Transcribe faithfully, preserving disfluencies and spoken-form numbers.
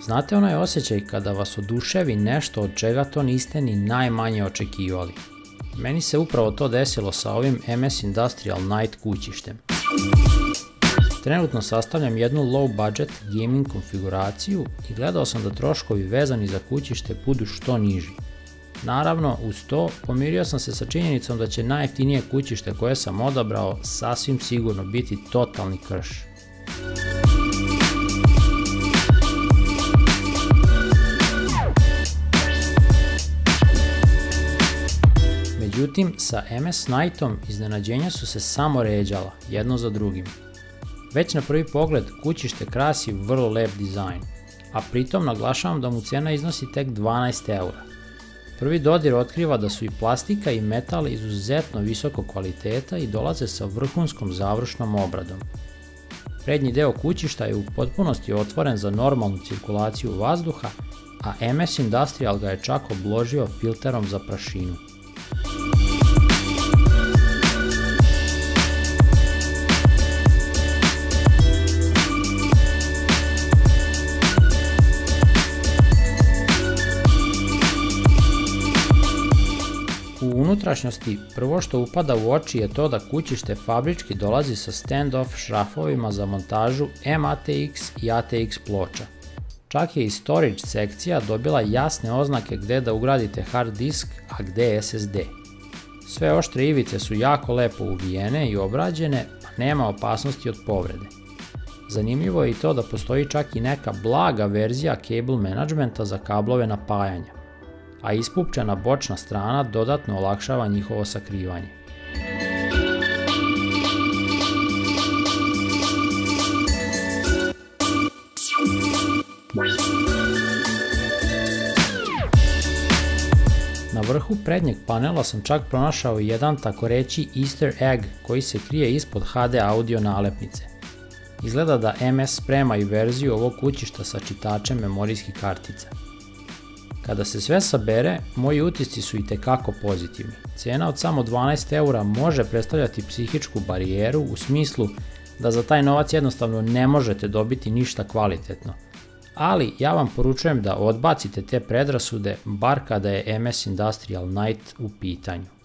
Znate onaj osjećaj kada vas oduševi nešto od čega to niste ni najmanje očekivali? Meni se upravo to desilo sa ovim M S Industrial Night kućištem. Trenutno sastavljam jednu low budget gaming konfiguraciju i gledao sam da troškovi vezani za kućište budu što niži. Naravno, uz to pomirio sam se sa činjenicom da će najjeftinije kućište koje sam odabrao sasvim sigurno biti totalni krš. Međutim, sa M S Nightom iznenađenja su se samo ređala, jedno za drugim. Već na prvi pogled kućište krasi vrlo lep dizajn, a pritom naglašavam da mu cena iznosi tek dvanaest eura. Prvi dodir otkriva da su i plastika i metal izuzetno visokog kvaliteta i dolaze sa vrhunskom završnom obradom. Prednji deo kućišta je u potpunosti otvoren za normalnu cirkulaciju vazduha, a M S Industrial ga je čak obložio filterom za prašinu. U unutrašnjosti prvo što upada u oči je to da kućište fabrički dolazi sa stand-off šrafovima za montažu M A T X i A T X ploča. Čak je i storage sekcija dobila jasne oznake gde da ugradite hard disk, a gde S S D. Sve oštre ivice su jako lepo uvijene i obrađene, pa nema opasnosti od povrede. Zanimljivo je i to da postoji čak i neka blaga verzija cable managementa za kablove napajanja, a ispupčena bočna strana dodatno olakšava njihovo sakrivanje. Na vrhu prednjeg panela sam čak pronašao jedan takoreći easter egg koji se krije ispod H D audio nalepnice. Izgleda da M S sprema i verziju ovog kućišta sa čitačem memorijskih kartica. Kada se sve sabere, moji utisci su itekako pozitivni. Cena od samo dvanaest eura može predstavljati psihičku barijeru u smislu da za taj novac jednostavno ne možete dobiti ništa kvalitetno. Ali ja vam poručujem da odbacite te predrasude, bar kada je M S Industrial Night u pitanju.